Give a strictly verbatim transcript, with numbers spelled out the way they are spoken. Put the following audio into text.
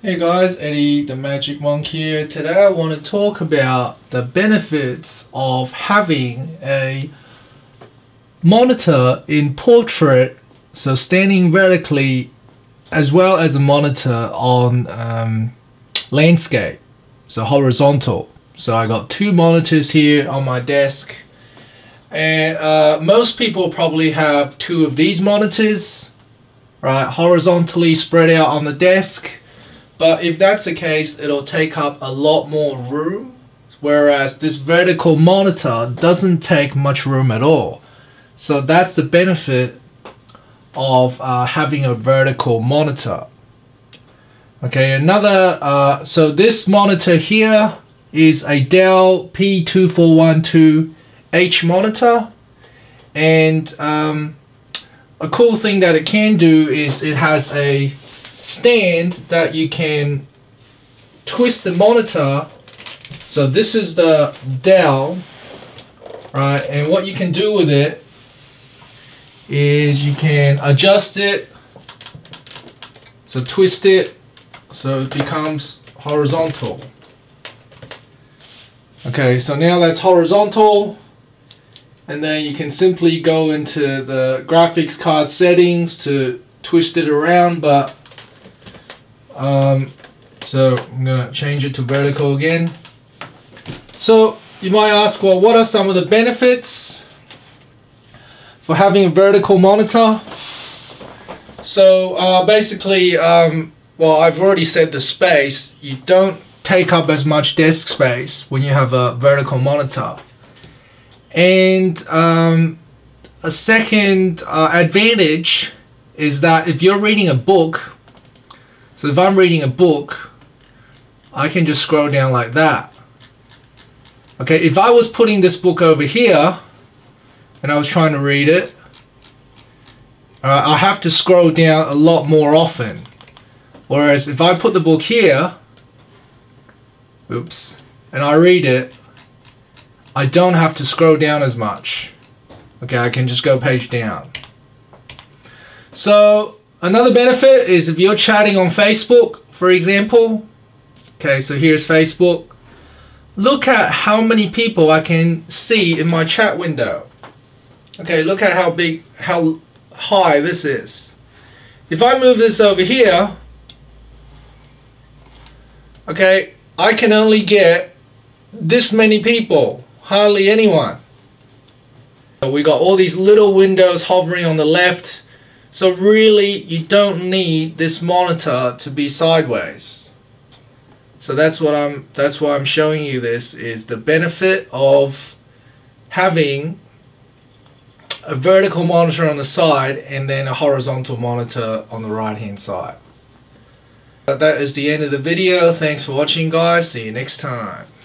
Hey guys, Eddie the Magic Monk here. Today I want to talk about the benefits of having a monitor in portrait, so standing vertically, as well as a monitor on um, landscape, so horizontal. So I got two monitors here on my desk, and uh, most people probably have two of these monitors, right, horizontally spread out on the desk. But if that's the case, it'll take up a lot more room, whereas this vertical monitor doesn't take much room at all. So that's the benefit of uh, having a vertical monitor. Okay, another, uh, so this monitor here is a Dell P two four one two H monitor, and um, a cool thing that it can do is it has a stand that you can twist the monitor. So this is the Dell, right, and what you can do with it is you can adjust it, so twist it so it becomes horizontal. Okay, so now that's horizontal, and then you can simply go into the graphics card settings to twist it around. But Um, so I'm gonna change it to vertical again. So you might ask, well, what are some of the benefits for having a vertical monitor? So uh, basically, um, well, I've already said the space. You don't take up as much desk space when you have a vertical monitor. And um, a second uh, advantage is that if you're reading a book, so if I'm reading a book, I can just scroll down like that. Okay, if I was putting this book over here and I was trying to read it, uh, I have to scroll down a lot more often. Whereas if I put the book here, oops, and I read it, I don't have to scroll down as much. Okay, I can just go page down. So another benefit is if you're chatting on Facebook, for example. Okay, so here's Facebook. Look at how many people I can see in my chat window. Okay, look at how big, how high this is. If I move this over here, okay, I can only get this many people, hardly anyone. So we got all these little windows hovering on the left. So really, you don't need this monitor to be sideways. So that's what I'm that's why I'm showing you this, is the benefit of having a vertical monitor on the side and then a horizontal monitor on the right hand side. But that is the end of the video. Thanks for watching, guys. See you next time.